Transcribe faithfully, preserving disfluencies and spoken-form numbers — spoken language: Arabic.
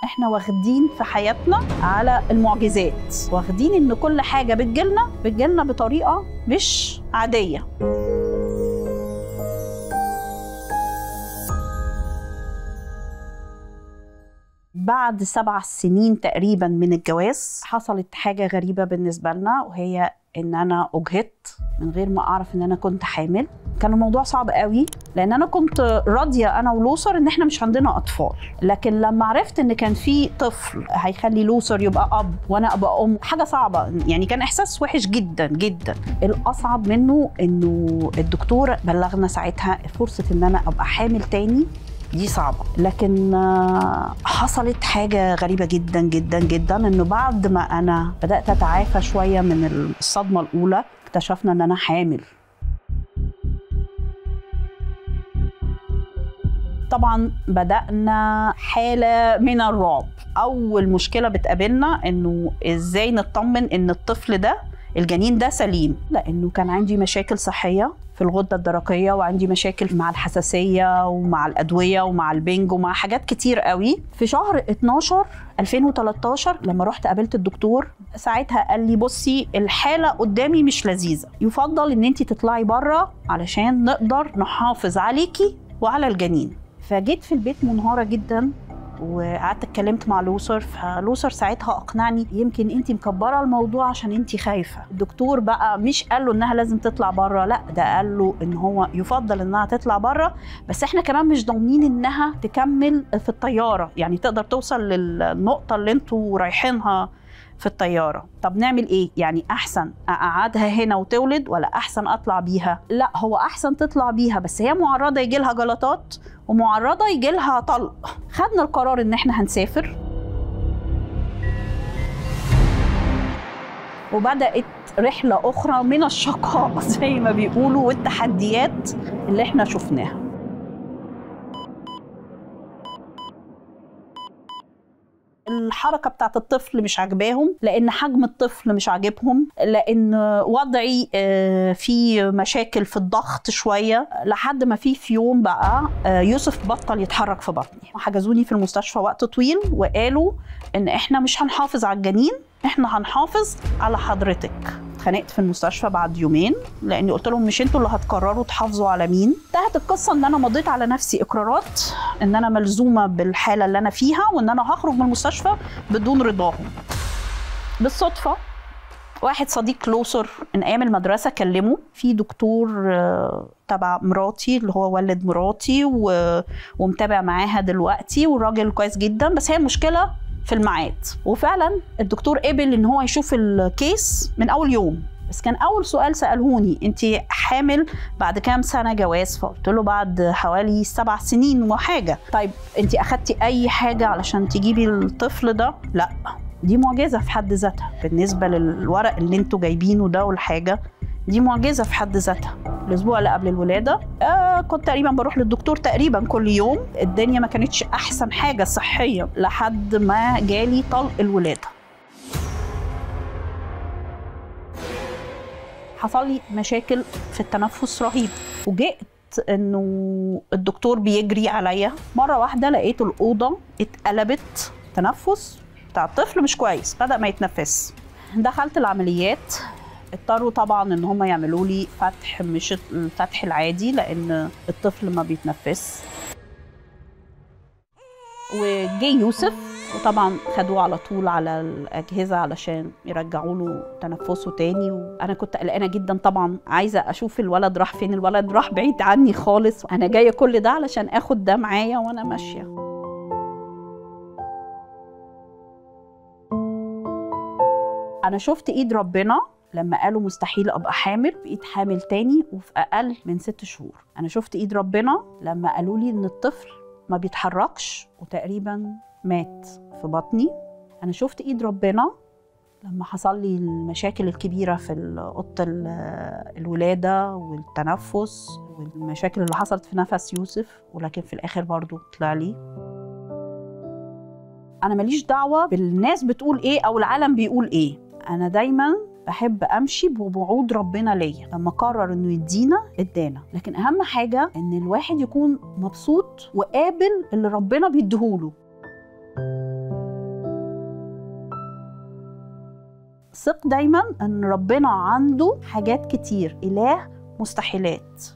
احنا واخدين في حياتنا على المعجزات، واخدين ان كل حاجه بتجيلنا بتجيلنا بطريقه مش عاديه. بعد سبع سنين تقريبا من الجواز حصلت حاجه غريبه بالنسبه لنا، وهي ان انا اجهضت من غير ما اعرف ان انا كنت حامل. كان الموضوع صعب قوي لان انا كنت راضيه انا ولوسر ان احنا مش عندنا اطفال، لكن لما عرفت ان كان في طفل هيخلي لوسر يبقى اب وانا ابقى ام، حاجه صعبه يعني، كان احساس وحش جدا جدا. الاصعب منه انه الدكتور بلغنا ساعتها فرصه ان انا ابقى حامل تاني دي صعبة، لكن حصلت حاجة غريبة جدا جدا جدا، انه بعد ما انا بدأت اتعافى شوية من الصدمة الاولى اكتشفنا ان انا حامل. طبعا بدأنا حالة من الرعب. اول مشكلة بتقابلنا انه ازاي نطمن ان الطفل ده الجنين ده سليم، لانه كان عندي مشاكل صحية في الغدة الدرقية، وعندي مشاكل مع الحساسية ومع الأدوية ومع البنج ومع حاجات كتير قوي. في شهر اتناشر ألفين وتلتاشر لما رحت قابلت الدكتور، ساعتها قال لي بصي الحالة قدامي مش لذيذة، يفضل ان انتي تطلعي بره علشان نقدر نحافظ عليكي وعلى الجنين. فجيت في البيت منهارة جدا، وقعدت اتكلمت مع لوسر، فلوسر ساعتها اقنعني يمكن انتي مكبره الموضوع عشان انتي خايفه. الدكتور بقى مش قال له انها لازم تطلع بره، لا ده قال له ان هو يفضل انها تطلع بره، بس احنا كمان مش ضامنين انها تكمل في الطياره، يعني تقدر توصل للنقطه اللي انتوا رايحينها في الطياره. طب نعمل ايه؟ يعني احسن اقعدها هنا وتولد ولا احسن اطلع بيها؟ لا هو احسن تطلع بيها، بس هي معرضه يجي لها جلطات ومعرضه يجي لها طلق. خدنا القرار ان احنا هنسافر، وبدات رحله اخرى من الشقاء زي ما بيقولوا والتحديات اللي احنا شفناها. الحركة بتاعت الطفل مش عاجباهم، لأن حجم الطفل مش عاجبهم، لأن وضعي في مشاكل في الضغط شوية، لحد ما في في يوم بقى يوسف بطل يتحرك في بطني. حجزوني في المستشفى وقت طويل وقالوا إن إحنا مش هنحافظ على الجنين، إحنا هنحافظ على حضرتك. اتخانقت في المستشفى بعد يومين، لاني قلت لهم مش انتوا اللي هتقرروا تحافظوا على مين. انتهت القصه ان انا مضيت على نفسي اقرارات ان انا ملزومه بالحاله اللي انا فيها، وان انا هخرج من المستشفى بدون رضاهم. بالصدفه واحد صديق لوسر من ايام المدرسه كلمه، في دكتور تبع مراتي اللي هو والد مراتي ومتابع معاها دلوقتي، والراجل كويس جدا، بس هي المشكله في الميعاد. وفعلا الدكتور قبل ان هو يشوف الكيس من اول يوم، بس كان اول سؤال سالهوني انت حامل بعد كام سنه جواز؟ فقلت له بعد حوالي سبع سنين وحاجه. طيب انت اخدتي اي حاجه علشان تجيبي الطفل ده؟ لا. دي معجزه في حد ذاتها بالنسبه للورق اللي انتوا جايبينه ده، والحاجه دي معجزه في حد ذاتها. الاسبوع اللي قبل الولاده آه كنت تقريبا بروح للدكتور تقريبا كل يوم. الدنيا ما كانتش احسن حاجه صحيه لحد ما جالي طلق الولاده. حصل لي مشاكل في التنفس رهيب، وجئت انه الدكتور بيجري عليا، مره واحده لقيت الاوضه اتقلبت، تنفس بتاع الطفل مش كويس، بدا ما يتنفس. دخلت العمليات، اضطروا طبعا ان هم يعملوا لي فتح مش الفتح العادي لان الطفل ما بيتنفس. وجي يوسف وطبعا خدوه على طول على الاجهزه علشان يرجعوا له تنفسه تاني، وانا كنت قلقانه جدا طبعا، عايزه اشوف الولد راح فين. الولد راح بعيد عني خالص، انا جايه كل ده علشان اخد ده معايا وانا ماشيه. انا شفت ايد ربنا لما قالوا مستحيل ابقى حامل، بقيت حامل تاني وفي اقل من ست شهور. انا شفت ايد ربنا لما قالوا لي ان الطفل ما بيتحركش وتقريبا مات في بطني. انا شفت ايد ربنا لما حصل لي المشاكل الكبيره في اوضه الولاده والتنفس والمشاكل اللي حصلت في نفس يوسف، ولكن في الاخر برضو طلع لي. انا ماليش دعوه بالناس بتقول ايه او العالم بيقول ايه، انا دايما بحب امشي بوعود ربنا ليا. لما قرر انه يدينا ادانا، لكن اهم حاجه ان الواحد يكون مبسوط وقابل اللي ربنا بيديهوله. ثق دايما ان ربنا عنده حاجات كتير، اله مستحيلات.